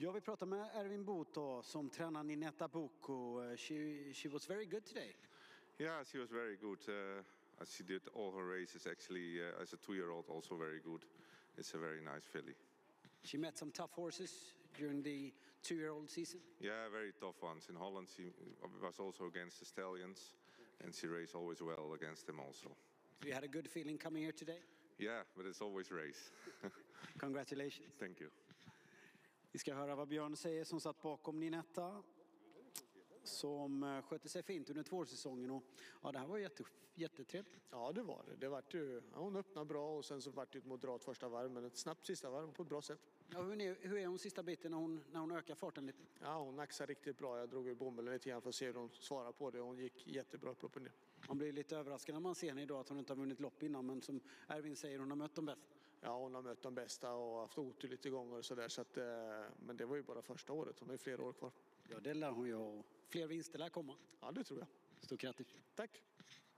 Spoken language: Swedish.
Jag vill prata med Erwin Boto som tränar Ninetta Boko. She was very good today. Yeah, she was very good. She did all her races actually as a 2-year-old also very good. It's a very nice filly. She met some tough horses during the 2-year-old season. Yeah, very tough ones. In Holland she was also against the stallions and she raced always well against them also. So you had a good feeling coming here today? Yeah, but it's always race. Congratulations. Thank you. Vi ska höra vad Björn säger som satt bakom Ninetta. Som skötte sig fint under 2-årssäsongen. Och ja, det här var jättetrevligt. Ja, det var det. Det var ju, hon öppnade bra och sen så var det ett moderat första varv, men ett snabbt sista varv på ett bra sätt. Ja, hur är hon sista biten när hon ökar farten lite? Ja, hon axar riktigt bra. Jag drog i bommeln lite grann för att se hur hon svarar på det. Hon gick jättebra upp och ner. Man blir lite överraskad när man ser henne idag att hon inte har vunnit lopp innan, men som Erwin säger, hon har mött de bästa. Ja, hon har mött de bästa och haft otur lite gånger och sådär. Så att, men det var ju bara första året. Hon har ju flera år kvar. Ja, det lär hon ju ha. Fler vinster lär komma. Ja, det tror jag. Stort grattis. Tack.